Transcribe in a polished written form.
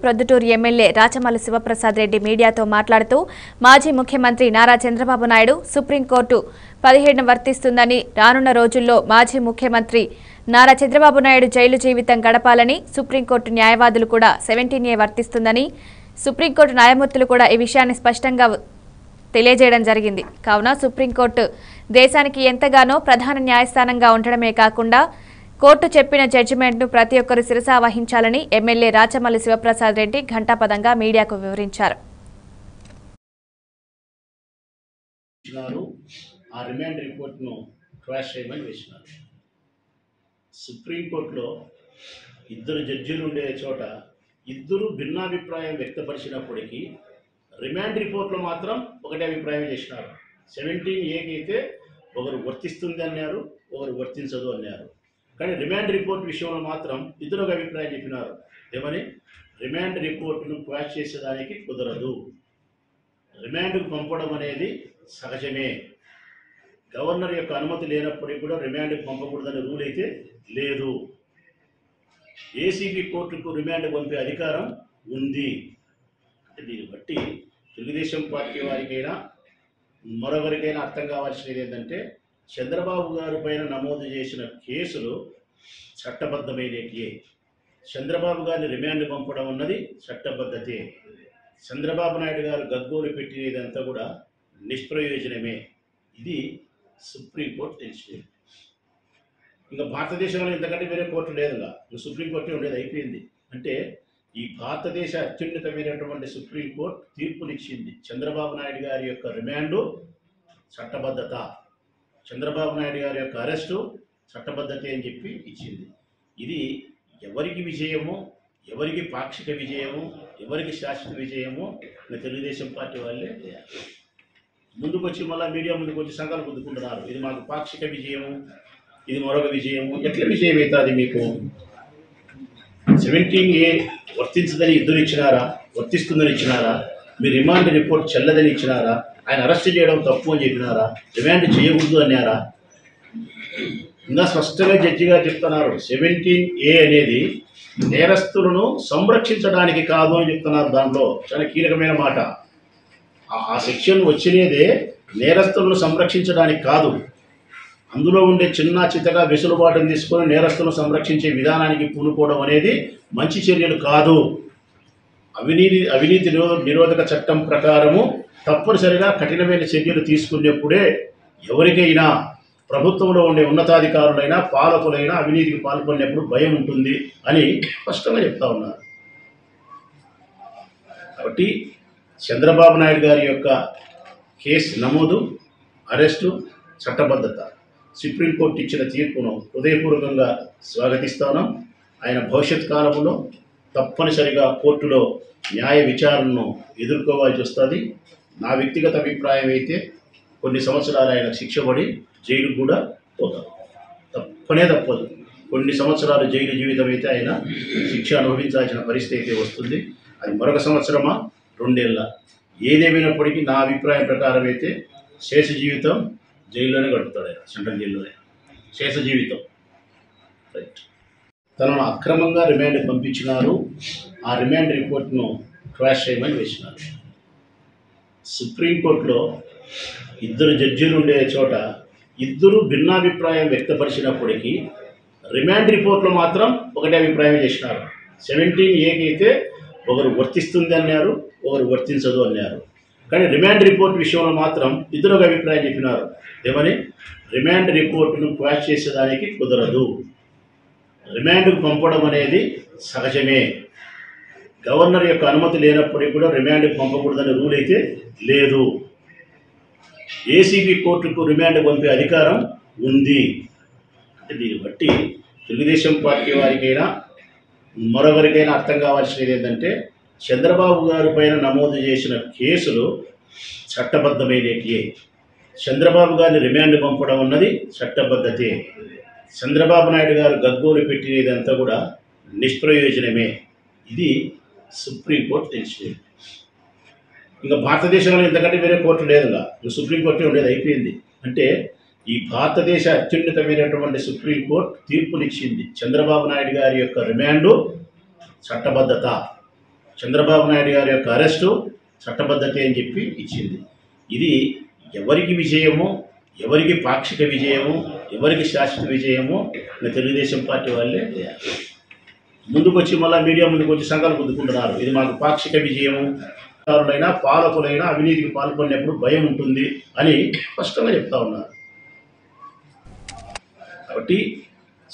Proddatur MLA Rachamallu Sivaprasad Reddy మీడియాతో మాట్లాడుతూ మాజీ ముఖ్యమంత్రి నారా చంద్రబాబు నాయుడు సుప్రీంకోర్టు 17 వర్తిస్తుందని, రానున్న రోజుల్లో మాజీ ముఖ్యమంత్రి నారా చంద్రబాబు నాయుడు జైలు జీవితం గడపాలని, సుప్రీంకోర్టు న్యాయవాదులు కూడా 17A వర్తిస్తుందని, సుప్రీంకోర్టు న్యాయమూర్తులు కూడా ఈ విషయాన్ని స్పష్టంగా తెలియజేయడం జరిగింది. కావున సుప్రీంకోర్టు దేశానికి ఎంతగానో ప్రధాన న్యాయస్థానంగా ఉండడమే కాకుండా కోర్టు చెప్పిన జడ్జిమెంట్ను ప్రతి ఒక్కరూ శిరసా వహించాలని ఎమ్మెల్యే రాచమల్లు శివప్రసాద్ రెడ్డి ఘంటాపదంగా మీడియాకు వివరించారు. ఆ రిమాండ్ రిపోర్ట్ను క్వాష్ చేయమని వేసినారు. సుప్రీంకోర్టులో ఇద్దరు జడ్జీలు ఉండే చోట ఇద్దరు భిన్నాభిప్రాయం వ్యక్తపరిచినప్పటికీ రిమాండ్ రిపోర్ట్లో మాత్రం ఒకటే అభిప్రాయం చేసినారు. 17A అయితే ఒకరు వర్తిస్తుంది అన్నారు, ఒకరు వర్తించదు అన్నారు. కానీ రిమాండ్ రిపోర్ట్ విషయంలో మాత్రం ఇద్దరు ఒక అభిప్రాయం చెప్పినారు. ఏమని? రిమాండ్ రిపోర్టును క్వాష్ చేసేదానికి కుదరదు, రిమాండ్కు పంపడం అనేది సహజమే, గవర్నర్ యొక్క అనుమతి లేనప్పటికీ కూడా రిమాండ్కు పంపకూడదనే రూల్ అయితే లేదు, ఏసీబీ కోర్టుకు రిమాండ్ పంపే అధికారం ఉంది. అంటే దీన్ని బట్టి తెలుగుదేశం పార్టీ వారికైనా మరొకరికైనా అర్థం కావాల్సినది ఏంటంటే, చంద్రబాబు గారి పైన నమోదు చేసిన కేసులు చట్టబద్ధమైనటియే, చంద్రబాబు గారిని రిమాండ్ పంపడం అన్నది చట్టబద్ధతే, చంద్రబాబు నాయుడు గారు గగ్గోలు పెట్టినదంతా కూడా నిష్ప్రయోజనమే. ఇది సుప్రీంకోర్టు తెలిసింది. ఇంకా భారతదేశంలో ఇంతకంటే వేరే కోర్టు లేదుగా, సుప్రీంకోర్టే ఉండేది, అయిపోయింది. అంటే ఈ భారతదేశ అత్యున్నతమైనటువంటి సుప్రీంకోర్టు తీర్పునిచ్చింది. చంద్రబాబు నాయుడు గారి యొక్క రిమాండు చట్టబద్ధత, చంద్రబాబు నాయుడు గారి యొక్క అరెస్టు చట్టబద్ధతే అని చెప్పి ఇచ్చింది. ఇది ఎవరికి విజయమో, ఎవరికి పాక్షిక విజయమో, ఎవరికి శాశ్వత విజయమో తెలుగుదేశం పార్టీ వాళ్ళే ముందుకు వచ్చి మళ్ళీ మీడియా ముందుకు వచ్చి సంఘాలు పొందుకుంటున్నారు. ఇది మాకు పాక్షిక విజయము, ఇది మరొక విజయము. ఎట్లా విజయం అవుతుంది మీకు? 17A వర్తించదని ఇద్దరు ఇచ్చినారా, వర్తిస్తుందని ఇచ్చినారా? మీ రిమాండ్ రిపోర్ట్ చెల్లదని ఇచ్చినారా? ఆయన అరెస్ట్ చేయడం తప్పు అని చెప్పినారా? రిమాండ్ చేయకూడదు అన్నారా? ఇంకా స్పష్టంగా జడ్జి గారు చెప్తున్నారు, 17A అనేది నేరస్తులను సంరక్షించడానికి కాదు అని చెప్తున్నారు. దాంట్లో చాలా కీలకమైన మాట. ఆ సెక్షన్ వచ్చినదే నేరస్తులను సంరక్షించడానికి కాదు, అందులో ఉండే చిన్న చితగా వెసులుబాటును తీసుకొని నేరస్తులను సంరక్షించే విధానానికి పూనుకోవడం అనేది మంచి చర్యలు కాదు. అవినీతి నిరోధక చట్టం ప్రకారము తప్పనిసరిగా కఠినమైన చర్యలు తీసుకునేప్పుడే ఎవరికైనా, ప్రభుత్వంలో ఉండే ఉన్నతాధికారులైనా పాలకులైనా అవినీతికి పాల్పడినప్పుడు భయం ఉంటుంది అని స్పష్టంగా చెప్తా ఉన్నారు. కాబట్టి చంద్రబాబు నాయుడు గారి యొక్క కేసు నమోదు, అరెస్టు చట్టబద్ధత, సుప్రీంకోర్టు ఇచ్చిన తీర్పును హృదయపూర్వకంగా స్వాగతిస్తాను. ఆయన భవిష్యత్ కాలంలో తప్పనిసరిగా కోర్టులో న్యాయ విచారణను ఎదుర్కోవాల్సి వస్తుంది. నా వ్యక్తిగత అభిప్రాయం అయితే కొన్ని సంవత్సరాలు ఆయన శిక్ష పడి జైలుకు కూడా పోతారు, తప్పదు. కొన్ని సంవత్సరాలు జైలు జీవితం అయితే ఆయన శిక్ష అనుభవించాల్సిన పరిస్థితి అయితే వస్తుంది. అది మరొక సంవత్సరమా, 2 ఏళ్ళ, ఏదేమైనప్పటికీ నా అభిప్రాయం ప్రకారం అయితే శేష జీవితం జైల్లోనే గడుపుతాడు ఆయన, సెంట్రల్ జైల్లోనే శేష జీవితం. రైట్. తనను అక్రమంగా రిమాండ్ పంపించినారు, ఆ రిమాండ్ రిపోర్ట్ను క్వాష్ చేయమని వేసినారు. సుప్రీంకోర్టులో ఇద్దరు జడ్జీలు ఉండే చోట ఇద్దరు భిన్నాభిప్రాయం వ్యక్తపరిచినప్పటికీ రిమాండ్ రిపోర్ట్లో మాత్రం ఒకటే అభిప్రాయం చేసినారు. 17A అయితే ఒకరు వర్తిస్తుంది అన్నారు, ఒకరు వర్తించదు అన్నారు. కానీ రిమాండ్ రిపోర్ట్ విషయంలో మాత్రం ఇద్దరు ఒక అభిప్రాయం చెప్పినారు. ఏమని? రిమాండ్ రిపోర్టును క్వాష్ చేసేదానికి కుదరదు, రిమాండ్కు పంపడం అనేది సహజమే, గవర్నర్ యొక్క అనుమతి లేనప్పటికీ కూడా రిమాండ్కు పంపకూడదనే రూల్ అయితే లేదు, ఏసీబీ కోర్టుకు రిమాండ్ పంపే అధికారం ఉంది. అంటే దీన్ని బట్టి తెలుగుదేశం పార్టీ వారికైనా మరొకరికైనా అర్థం కావాల్సినది ఏంటంటే, చంద్రబాబు గారి పైన నమోదు చేసిన కేసులు చట్టబద్ధమైనటియే, చంద్రబాబు గారిని రిమాండ్ పంపడం అన్నది చట్టబద్ధతే, చంద్రబాబు నాయుడు గారు గగ్గోలు పెట్టినదంతా కూడా నిష్ప్రయోజనమే. ఇది సుప్రీంకోర్టు తెలిసింది. ఇంకా భారతదేశంలో ఇంతకంటే వేరే కోర్టు లేదుగా, సుప్రీంకోర్టే ఉండేది, అయిపోయింది. అంటే ఈ భారతదేశ అత్యున్నతమైనటువంటి సుప్రీంకోర్టు తీర్పునిచ్చింది. చంద్రబాబు నాయుడు గారి యొక్క రిమాండు చట్టబద్ధత, చంద్రబాబు నాయుడు గారి యొక్క అరెస్టు చట్టబద్ధత అని చెప్పి ఇచ్చింది. ఇది ఎవరికి విజయమో, ఎవరికి పాక్షిక విజయము, ఎవరికి శాశ్వత విజయమో తెలుగుదేశం పార్టీ వాళ్ళే ముందుకు వచ్చి మళ్ళీ మీడియా ముందుకు వచ్చి సంఘాలు పొందుకుంటున్నారు. ఇది మాకు పాక్షిక విజయము, పాలకులైనా అవినీతికి పాల్పడినప్పుడు భయం ఉంటుంది అని స్పష్టంగా చెప్తా ఉన్నారు. కాబట్టి